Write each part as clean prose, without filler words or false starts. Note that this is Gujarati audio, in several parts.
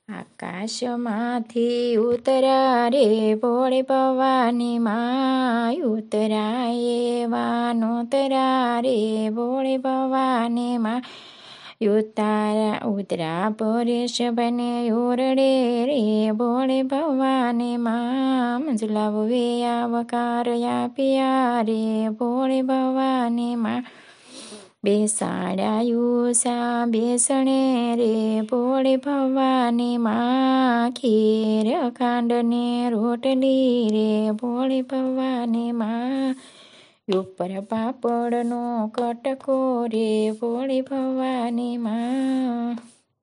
આકાશમાંથી ઉતરા રે ભોળે ભવાની માં ઉતરા એવા નોતરા રે ભોળે ભવાની માં ઉતરા પરેશ બને ઓરડે રે ભોળે ભવાની માં મંજલાવે આવકાર આપ્યા રે ભોળે ભવાની માં બેસાડાયું સા બેસણે રે ભોળે ભવાની માં ખીર ખાંડને રોટલી રે ભોળે ભવાની માં ઉપર પાપડનો કટકો રે ભોળે ભવાની માં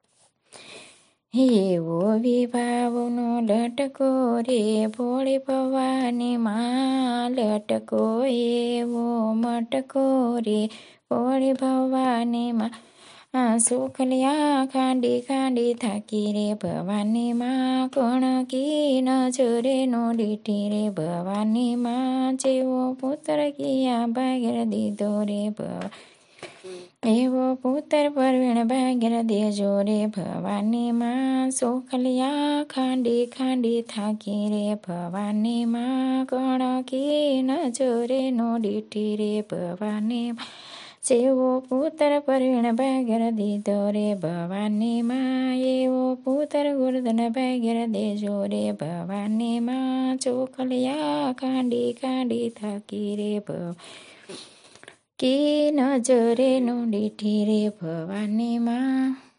એવો વિભાવનો લટકો રે ભોળે ભવાની માં લટકો એવો મટકો રે ભોળે ભવાની માં સુખલિયા ખાંડી ખાંડી થાકી રે ભવાની માં કણકી નજરે નો દીઠી રે ભવાની માં જેવો પુત્ર કિયા ભાગ્ય દીધો રે એવો પુત્ર પરવીણ ભાગ્ય દેજો રે ભવાની માં સુખલિયા ખાંડી ખાંડી થાકી રે ભવાની માં કણકી નજરે નો દીઠી રે ભવાની જેવો પુત્ર પરવીણ ભાગ્ય દીધો રે ભવાની માં એવો પુત્ર ગોરધન ભાગ્ય દેજો રે ભવાની માં ચોખલિયા ખાંડી ખાંડી થાકી રે કી નજરે નો દીઠી રે ભવાની માં